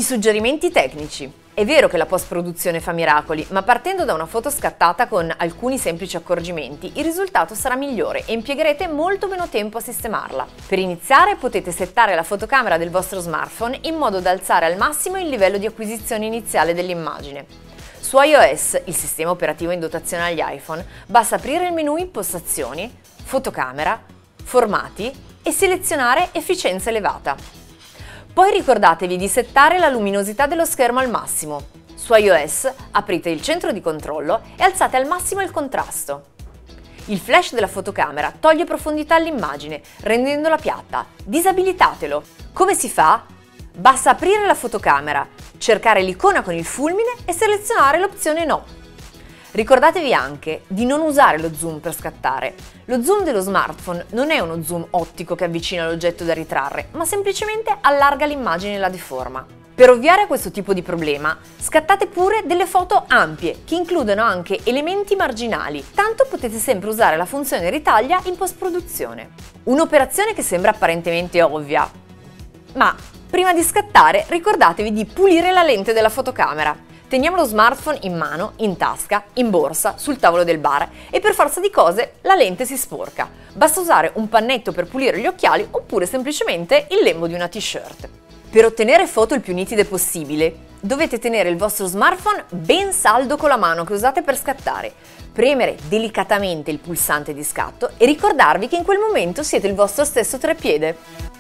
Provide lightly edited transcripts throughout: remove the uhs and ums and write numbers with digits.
suggerimenti tecnici. È vero che la post-produzione fa miracoli, ma partendo da una foto scattata con alcuni semplici accorgimenti, il risultato sarà migliore e impiegherete molto meno tempo a sistemarla. Per iniziare potete settare la fotocamera del vostro smartphone in modo da alzare al massimo il livello di acquisizione iniziale dell'immagine. Su iOS, il sistema operativo in dotazione agli iPhone, basta aprire il menu Impostazioni, Fotocamera, Formati e selezionare Efficienza elevata. Poi ricordatevi di settare la luminosità dello schermo al massimo. Su iOS aprite il centro di controllo e alzate al massimo il contrasto. Il flash della fotocamera toglie profondità all'immagine, rendendola piatta. Disabilitatelo. Come si fa? Basta aprire la fotocamera, cercare l'icona con il fulmine e selezionare l'opzione No. Ricordatevi anche di non usare lo zoom per scattare. Lo zoom dello smartphone non è uno zoom ottico che avvicina l'oggetto da ritrarre, ma semplicemente allarga l'immagine e la deforma. Per ovviare a questo tipo di problema, scattate pure delle foto ampie, che includono anche elementi marginali, tanto potete sempre usare la funzione ritaglia in post-produzione. Un'operazione che sembra apparentemente ovvia, ma prima di scattare ricordatevi di pulire la lente della fotocamera. Teniamo lo smartphone in mano, in tasca, in borsa, sul tavolo del bar e per forza di cose la lente si sporca. Basta usare un pannetto per pulire gli occhiali oppure semplicemente il lembo di una t-shirt. Per ottenere foto il più nitide possibile, dovete tenere il vostro smartphone ben saldo con la mano che usate per scattare, premere delicatamente il pulsante di scatto e ricordarvi che in quel momento siete il vostro stesso treppiede.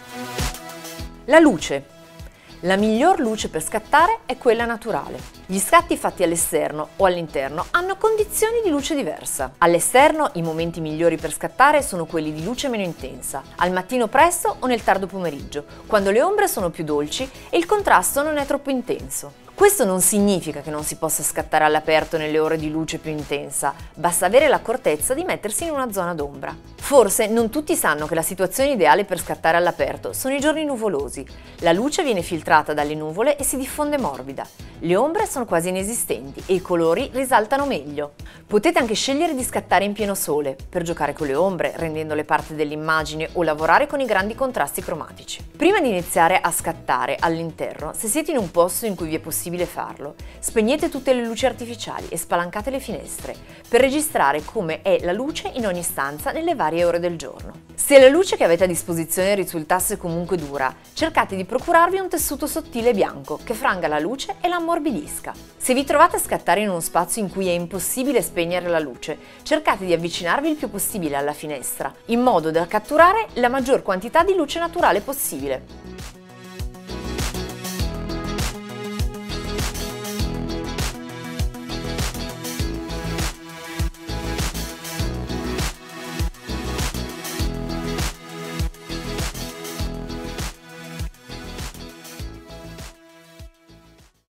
La luce. La miglior luce per scattare è quella naturale. Gli scatti fatti all'esterno o all'interno hanno condizioni di luce diversa. All'esterno i momenti migliori per scattare sono quelli di luce meno intensa, al mattino presto o nel tardo pomeriggio, quando le ombre sono più dolci e il contrasto non è troppo intenso. Questo non significa che non si possa scattare all'aperto nelle ore di luce più intensa, basta avere l'accortezza di mettersi in una zona d'ombra. Forse non tutti sanno che la situazione ideale per scattare all'aperto sono i giorni nuvolosi. La luce viene filtrata dalle nuvole e si diffonde morbida. Le ombre sono quasi inesistenti e i colori risaltano meglio. Potete anche scegliere di scattare in pieno sole, per giocare con le ombre, rendendole parte dell'immagine o lavorare con i grandi contrasti cromatici. Prima di iniziare a scattare all'interno, se siete in un posto in cui vi è possibile farlo, spegnete tutte le luci artificiali e spalancate le finestre, per registrare come è la luce in ogni stanza nelle varie ore del giorno. Se la luce che avete a disposizione risultasse comunque dura, cercate di procurarvi un tessuto sottile bianco che franga la luce e la ammorbidisca. Se vi trovate a scattare in uno spazio in cui è impossibile spegnere la luce, cercate di avvicinarvi il più possibile alla finestra, in modo da catturare la maggior quantità di luce naturale possibile.